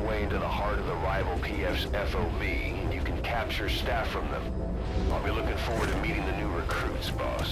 way into the heart of the rival PF's FOB, and you can capture staff from them. I'll be looking forward to meeting the new recruits, boss.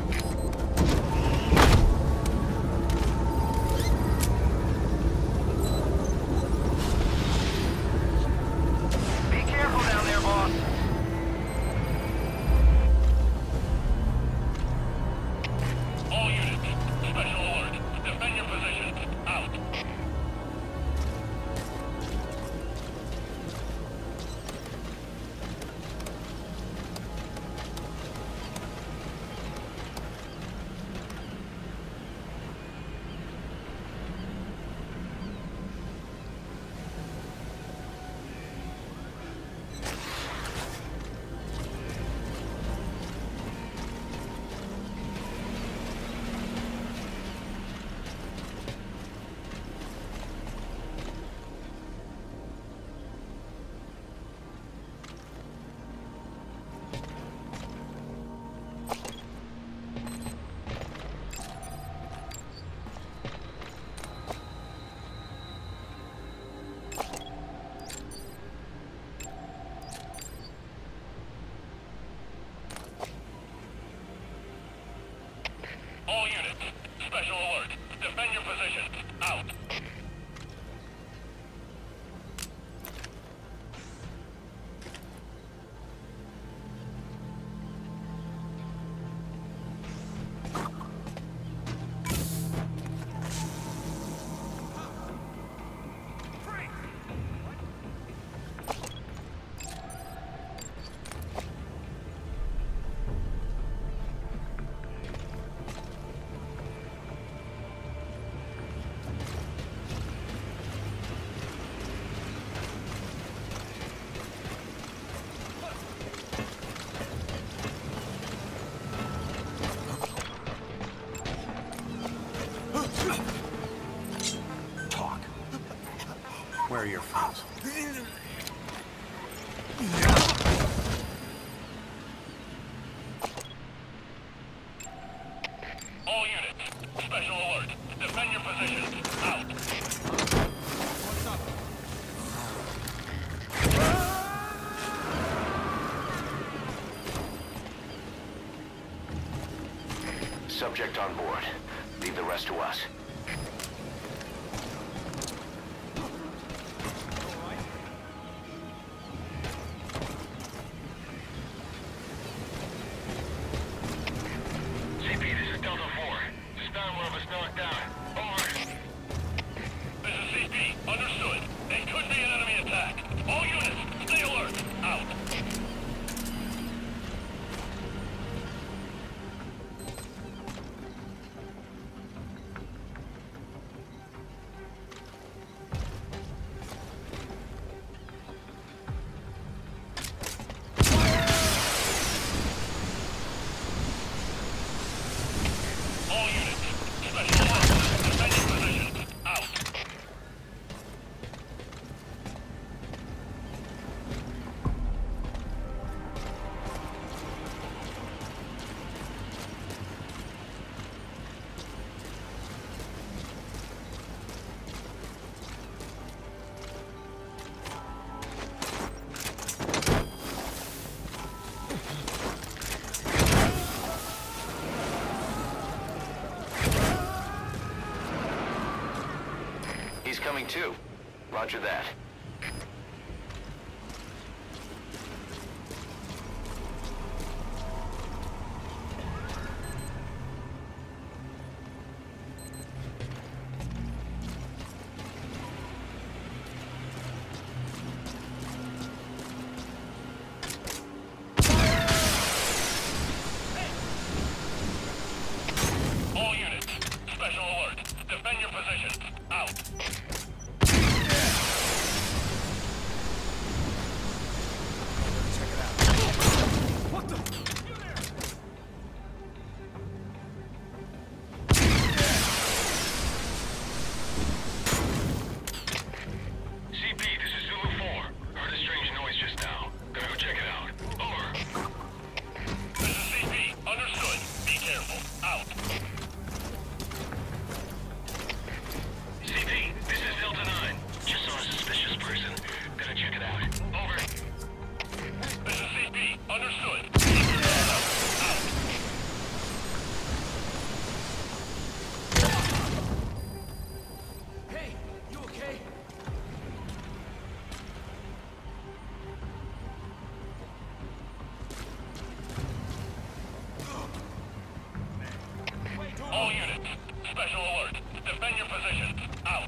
Be careful down there, boss. All units, special alert. Defend your position. Out. All units, special alert. Defend your position. Out. Talk. Where are your friends? All units, special alert. Defend your position. Out. Subject on board. Leave the rest to us. CP, this is Delta 4. Just found one of us knocked down. Over. This is CP. Understood. It could be an enemy attack. All units, stay alert. Out. All units, special alert. Defend your position. Out. He's coming too. Roger that. All units, special alert. Defend your position. Out. to check it out. Over. This is CP. Understood. Out. Hey, you okay? All units, special alert. Defend your positions. Out.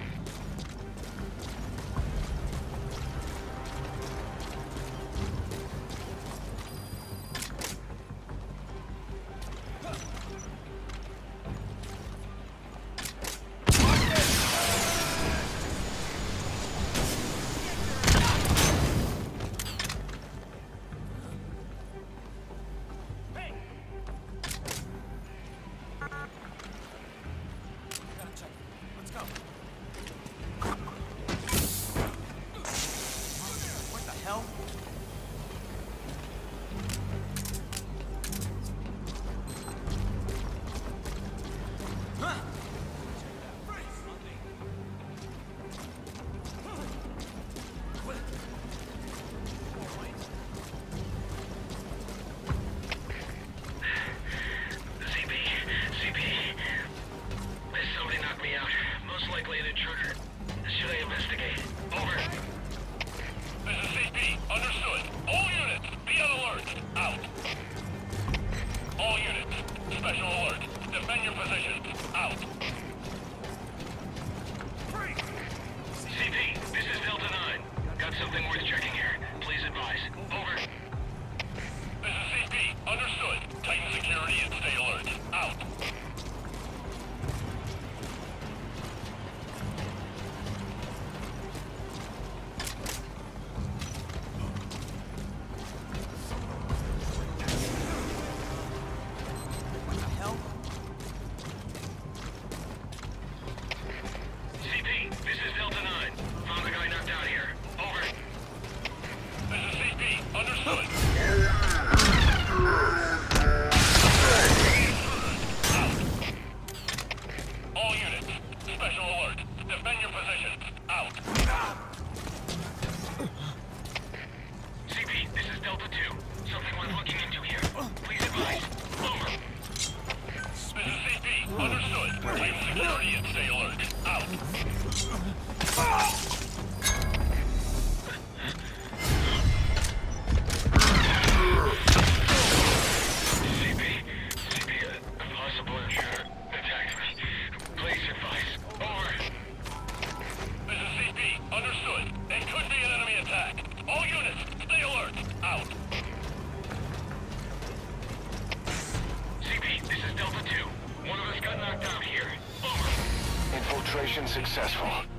Let's go. What the hell? Huh? CP. Somebody knocked me out. Most likely an intruder. Should I investigate? Over. This is CP. Understood. All units, be on alert. Out. All units, special alert. Defend your positions. Out. CP, this is Delta 9. Got something worth checking here. Please advise. Over. This is CP. Understood. Tighten security and stay alert. Out. What the hell? CP, this is Delta 9. Found a guy knocked out here. Over. This is CP. Understood. Out. All units, special alert. Defend your positions. Out. CP, this is Delta 2. Something worth looking into here. Please advise. Over. This is CP. Understood. Tighten security and stay alert. Out. CP, a possible intruder attacked me. Please advise. Over. This is CP. Understood. It could be an enemy attack. All units, stay alert. Out. CP, this is Delta 2. One of us got knocked out here. Over. Infiltration successful.